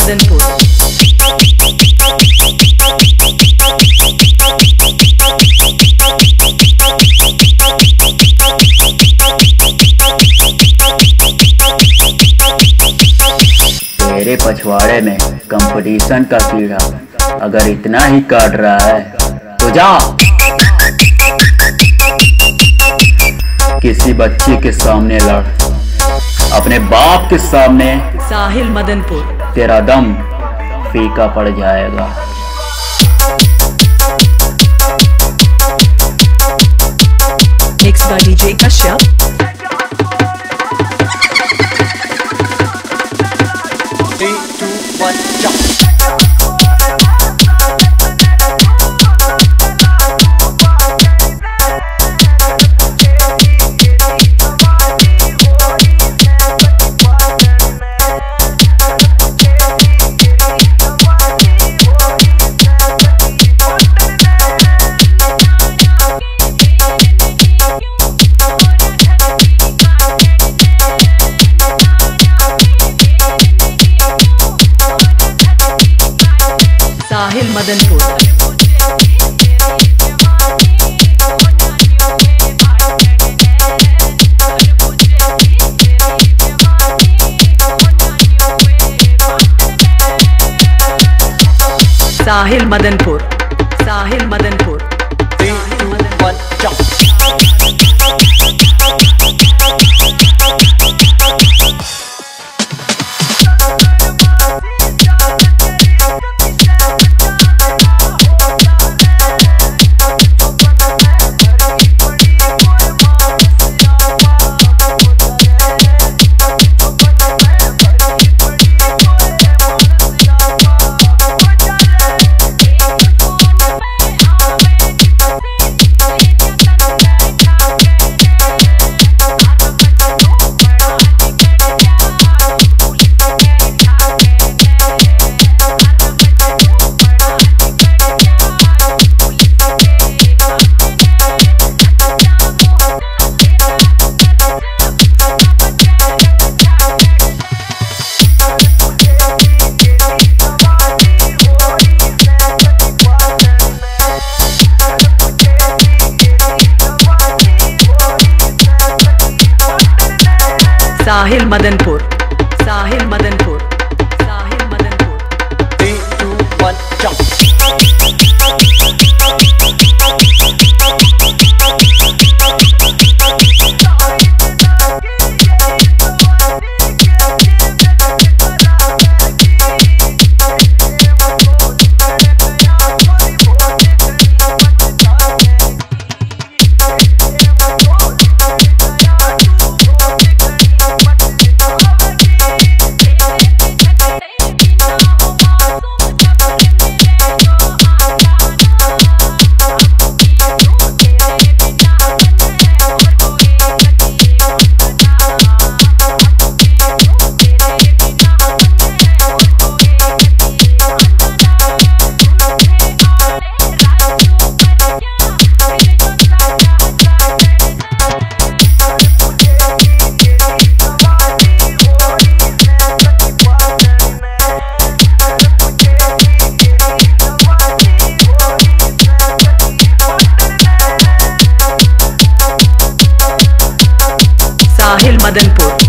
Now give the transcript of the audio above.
मदनपुर। मेरे पछवाड़े में कंपटीशन का कीड़ा अगर इतना ही काट रहा है तो जा किसी बच्ची के सामने लड़, अपने बाप के सामने साहिल मदनपुर। तेरा दम फीका पड़ जाएगा। Mix by DJ Kashyap. Sahil Madanpur. Sahil Madanpur. Sahil Madanpur. Sahil Madanpur. Sahil Madanpur. Sahil Madanpur. 3, 2, 1 jump। Sahil Madanpur.